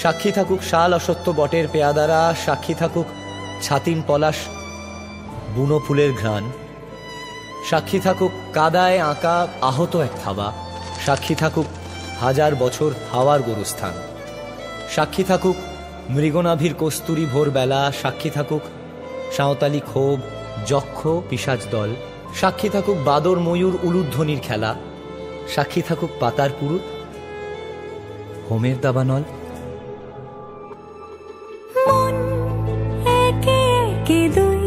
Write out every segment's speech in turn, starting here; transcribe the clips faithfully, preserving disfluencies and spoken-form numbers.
সাক্ষী থাকুক শাল অসত্য বটের পেয়াদারা, সাক্ষী থাকুক ছাতিম পলাশ বুনো ফুলের ঘ্রাণ, সাক্ষী থাকুক কাদায় আঁকা আহত এক থাবা, সাক্ষী থাকুক হাজার বছর হাওয়ার গোরস্থান, সাক্ষী থাকুক মৃগনাভির কস্তুরী ভোরবেলা, সাক্ষী থাকুক সাঁওতালি ক্ষোভ যক্ষ পিশাচ দল, সাক্ষী থাকুক বাদর ময়ূর উলুধ্বনির খেলা, সাক্ষী থাকুক পাতার পুরুত হোমের দাবানল। মন একে একে দুই,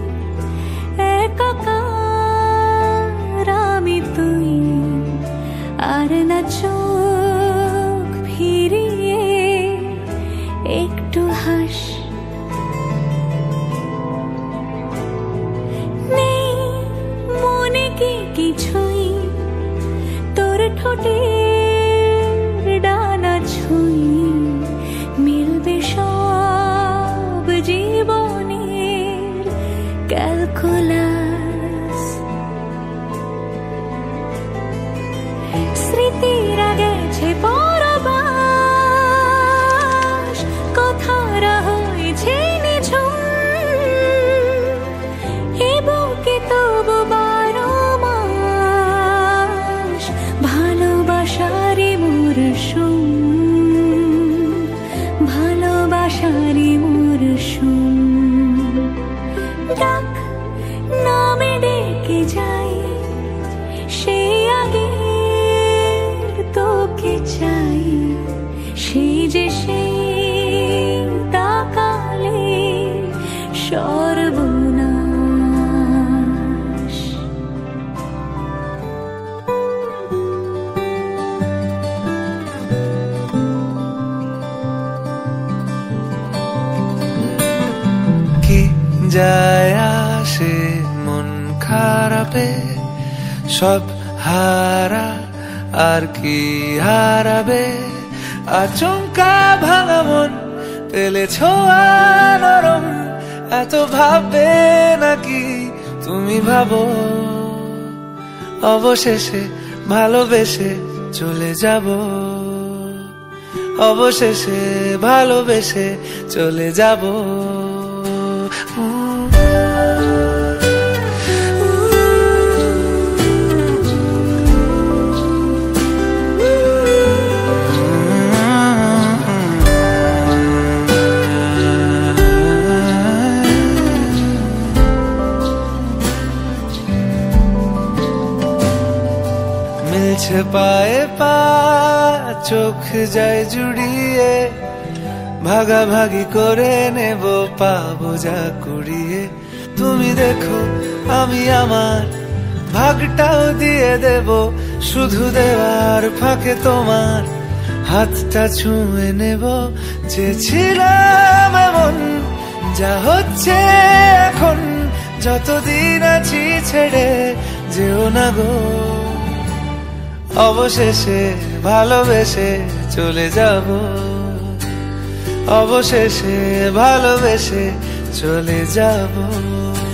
একাকার আমি তুই, আর না চোখ ফিরিয়ে একটু হাস। নেই মনে কি কিছুই, তোর ঠোঁটের ডানা ছুঁই, মিলবে সব জীবনের ক্যালকুলাস। স্মৃতিরা গেছে পরবাস, কথারা হয়েছে নিঝুম, এ বুকে তবু বারো মাস ভালোবাসারই মরশুম, ভালোবাসারই মরশুম। ডাক নামে ডেকে যাই, সে আগের তোকে চাই, সে যে সেই তাকালে সর্বনাশ। কি যায় আসে মন খারাপে, সব হারা আর কি হারাবে, আচমকা ভাঙা মন পেলে ছোঁয়া নরম, এত ভাববে নাকি তুমি ভাবো, অবশেষে ভালোবেসে চলে যাব, অবশেষে ভালোবেসে চলে যাব। মিলছে পায়ে পা, চোখ যায় জুড়িয়ে, ভাগাভাগি করে নেব পাবো যা কুড়িয়ে। তুমি দেখো আমি আমার ভাগটাও দিয়ে দেব, শুধু দেওয়ার ফাঁকে তোমার হাতটা ছুঁয়ে নেব। চেয়েছিলাম এমন, যা হচ্ছে এখন, যতদিন আছি ছেড়ে যেও না গো, অবশেষে ভালোবেসে চলে যাব, অবশেষে ভালোবেসে চলে যাব।